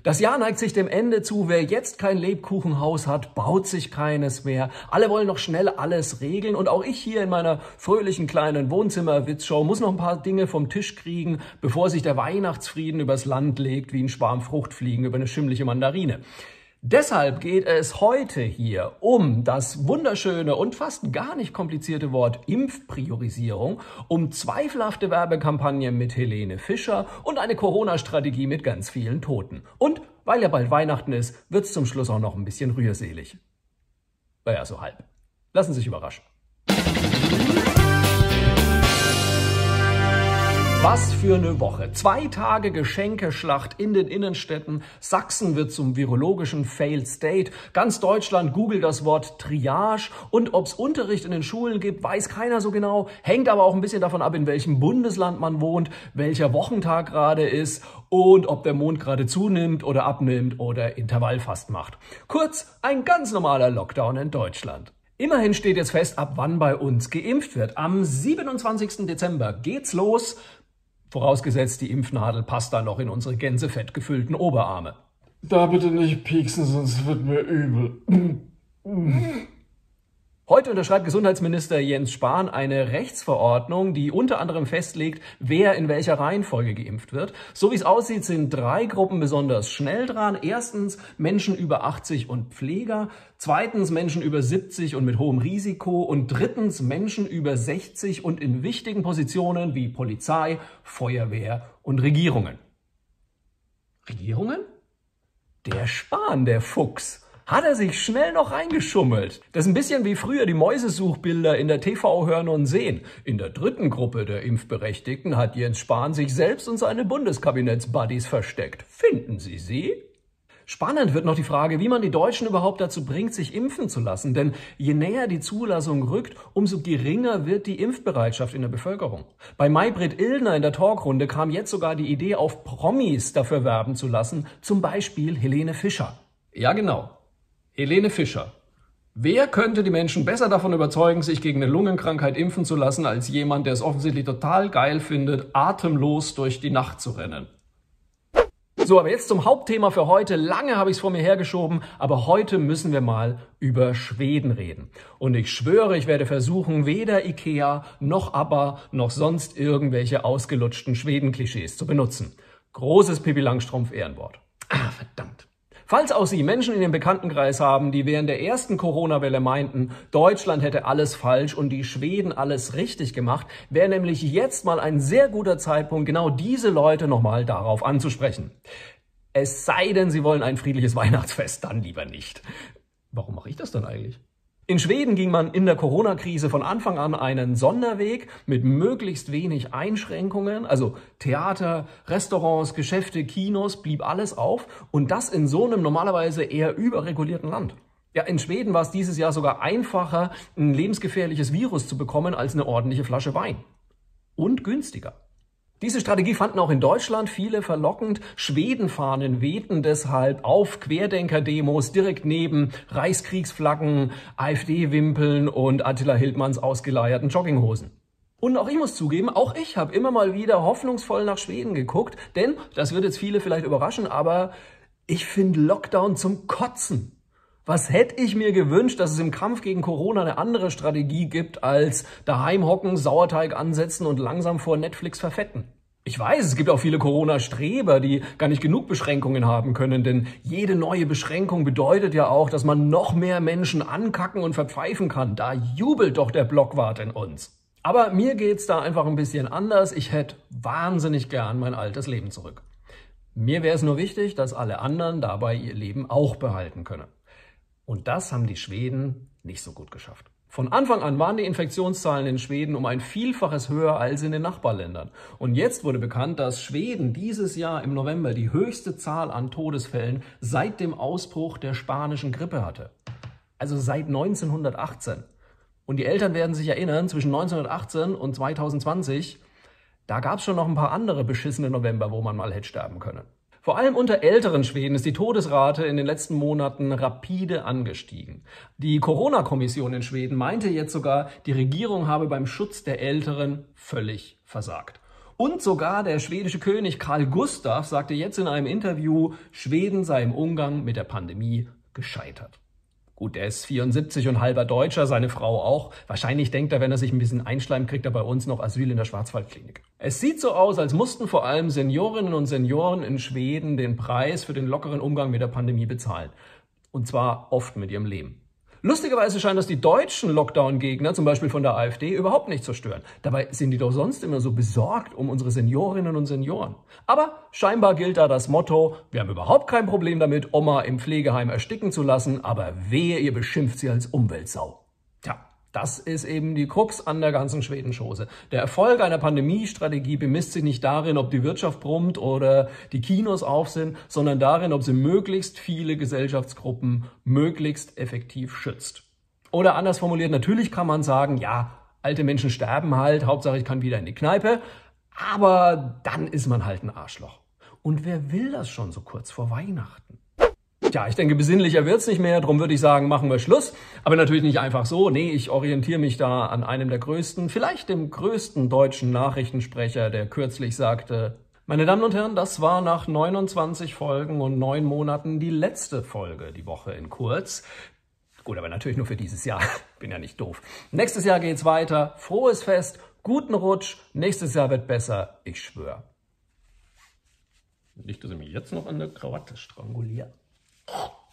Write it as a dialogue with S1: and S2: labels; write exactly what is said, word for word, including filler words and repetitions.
S1: Das Jahr neigt sich dem Ende zu. Wer jetzt kein Lebkuchenhaus hat, baut sich keines mehr. Alle wollen noch schnell alles regeln. Und auch ich hier in meiner fröhlichen kleinen Wohnzimmer-Witzshow muss noch ein paar Dinge vom Tisch kriegen, bevor sich der Weihnachtsfrieden übers Land legt wie ein Schwarm Fruchtfliegen über eine schimmliche Mandarine. Deshalb geht es heute hier um das wunderschöne und fast gar nicht komplizierte Wort Impfpriorisierung, um zweifelhafte Werbekampagnen mit Helene Fischer und eine Corona-Strategie mit ganz vielen Toten. Und weil ja bald Weihnachten ist, wird's zum Schluss auch noch ein bisschen rührselig. Naja, so halb. Lassen Sie sich überraschen. Was für eine Woche. Zwei Tage Geschenkeschlacht in den Innenstädten. Sachsen wird zum virologischen Failed State. Ganz Deutschland googelt das Wort Triage. Und ob es Unterricht in den Schulen gibt, weiß keiner so genau. Hängt aber auch ein bisschen davon ab, in welchem Bundesland man wohnt, welcher Wochentag gerade ist und ob der Mond gerade zunimmt oder abnimmt oder Intervallfast macht. Kurz, ein ganz normaler Lockdown in Deutschland. Immerhin steht jetzt fest, ab wann bei uns geimpft wird. Am siebenundzwanzigsten Dezember geht's los. Vorausgesetzt, die Impfnadel passt dann noch in unsere gänsefett gefüllten Oberarme.
S2: Da bitte nicht pieksen, sonst wird mir übel.
S1: Heute unterschreibt Gesundheitsminister Jens Spahn eine Rechtsverordnung, die unter anderem festlegt, wer in welcher Reihenfolge geimpft wird. So wie es aussieht, sind drei Gruppen besonders schnell dran. Erstens Menschen über achtzig und Pfleger, zweitens Menschen über siebzig und mit hohem Risiko und drittens Menschen über sechzig und in wichtigen Positionen wie Polizei, Feuerwehr und Regierungen. Regierungen? Der Spahn, der Fuchs. Hat er sich schnell noch reingeschummelt. Das ist ein bisschen wie früher die Mäusesuchbilder in der T V Hören und Sehen. In der dritten Gruppe der Impfberechtigten hat Jens Spahn sich selbst und seine Bundeskabinettsbuddies versteckt. Finden Sie sie? Spannend wird noch die Frage, wie man die Deutschen überhaupt dazu bringt, sich impfen zu lassen. Denn je näher die Zulassung rückt, umso geringer wird die Impfbereitschaft in der Bevölkerung. Bei Maybrit Illner in der Talkrunde kam jetzt sogar die Idee auf, Promis dafür werben zu lassen. Zum Beispiel Helene Fischer. Ja, genau. Helene Fischer. Wer könnte die Menschen besser davon überzeugen, sich gegen eine Lungenkrankheit impfen zu lassen, als jemand, der es offensichtlich total geil findet, atemlos durch die Nacht zu rennen? So, aber jetzt zum Hauptthema für heute. Lange habe ich es vor mir hergeschoben, aber heute müssen wir mal über Schweden reden. Und ich schwöre, ich werde versuchen, weder Ikea noch ABBA noch sonst irgendwelche ausgelutschten Schweden-Klischees zu benutzen. Großes Pippi Langstrumpf-Ehrenwort. Ah, verdammt. Falls auch Sie Menschen in Ihrem Bekanntenkreis haben, die während der ersten Corona-Welle meinten, Deutschland hätte alles falsch und die Schweden alles richtig gemacht, wäre nämlich jetzt mal ein sehr guter Zeitpunkt, genau diese Leute nochmal darauf anzusprechen. Es sei denn, Sie wollen ein friedliches Weihnachtsfest, dann lieber nicht. Warum mache ich das dann eigentlich? In Schweden ging man in der Corona-Krise von Anfang an einen Sonderweg mit möglichst wenig Einschränkungen. Also Theater, Restaurants, Geschäfte, Kinos, blieb alles auf. Und das in so einem normalerweise eher überregulierten Land. Ja, in Schweden war es dieses Jahr sogar einfacher, ein lebensgefährliches Virus zu bekommen, als eine ordentliche Flasche Wein. Und günstiger. Diese Strategie fanden auch in Deutschland viele verlockend. Schwedenfahnen wehten deshalb auf Querdenker-Demos direkt neben Reichskriegsflaggen, AfD-Wimpeln und Attila Hildmanns ausgeleierten Jogginghosen. Und auch ich muss zugeben, auch ich habe immer mal wieder hoffnungsvoll nach Schweden geguckt, denn, das wird jetzt viele vielleicht überraschen, aber ich finde Lockdown zum Kotzen. Was hätte ich mir gewünscht, dass es im Kampf gegen Corona eine andere Strategie gibt, als daheim hocken, Sauerteig ansetzen und langsam vor Netflix verfetten? Ich weiß, es gibt auch viele Corona-Streber, die gar nicht genug Beschränkungen haben können, denn jede neue Beschränkung bedeutet ja auch, dass man noch mehr Menschen ankacken und verpfeifen kann. Da jubelt doch der Blockwart in uns. Aber mir geht's da einfach ein bisschen anders. Ich hätte wahnsinnig gern mein altes Leben zurück. Mir wäre es nur wichtig, dass alle anderen dabei ihr Leben auch behalten können. Und das haben die Schweden nicht so gut geschafft. Von Anfang an waren die Infektionszahlen in Schweden um ein Vielfaches höher als in den Nachbarländern. Und jetzt wurde bekannt, dass Schweden dieses Jahr im November die höchste Zahl an Todesfällen seit dem Ausbruch der spanischen Grippe hatte. Also seit neunzehnhundertachtzehn. Und die Eltern werden sich erinnern, zwischen neunzehnhundertachtzehn und zweitausendzwanzig, da gab es schon noch ein paar andere beschissene November, wo man mal hätte sterben können. Vor allem unter älteren Schweden ist die Todesrate in den letzten Monaten rapide angestiegen. Die Corona-Kommission in Schweden meinte jetzt sogar, die Regierung habe beim Schutz der Älteren völlig versagt. Und sogar der schwedische König Karl Gustav sagte jetzt in einem Interview, Schweden sei im Umgang mit der Pandemie gescheitert. Gut, er ist vierundsiebzig und halber Deutscher, seine Frau auch. Wahrscheinlich denkt er, wenn er sich ein bisschen einschleimt, kriegt er bei uns noch Asyl in der Schwarzwaldklinik. Es sieht so aus, als mussten vor allem Seniorinnen und Senioren in Schweden den Preis für den lockeren Umgang mit der Pandemie bezahlen. Und zwar oft mit ihrem Leben. Lustigerweise scheint das die deutschen Lockdown-Gegner, zum Beispiel von der AfD, überhaupt nicht zu stören. Dabei sind die doch sonst immer so besorgt um unsere Seniorinnen und Senioren. Aber scheinbar gilt da das Motto, wir haben überhaupt kein Problem damit, Oma im Pflegeheim ersticken zu lassen, aber wehe, ihr beschimpft sie als Umweltsau. Tja, das ist eben die Krux an der ganzen Schwedenschose. Der Erfolg einer Pandemiestrategie bemisst sich nicht darin, ob die Wirtschaft brummt oder die Kinos auf sind, sondern darin, ob sie möglichst viele Gesellschaftsgruppen möglichst effektiv schützt. Oder anders formuliert, natürlich kann man sagen, ja, alte Menschen sterben halt, Hauptsache ich kann wieder in die Kneipe, aber dann ist man halt ein Arschloch. Und wer will das schon so kurz vor Weihnachten? Ja, ich denke, besinnlicher wird's nicht mehr, darum würde ich sagen, machen wir Schluss. Aber natürlich nicht einfach so. Nee, ich orientiere mich da an einem der größten, vielleicht dem größten deutschen Nachrichtensprecher, der kürzlich sagte, meine Damen und Herren, das war nach neunundzwanzig Folgen und neun Monaten die letzte Folge die Woche in Kurz. Gut, aber natürlich nur für dieses Jahr. Bin ja nicht doof. Nächstes Jahr geht's weiter. Frohes Fest, guten Rutsch. Nächstes Jahr wird besser, ich schwöre. Nicht, dass ich mich jetzt noch an der Krawatte stranguliere. Oh.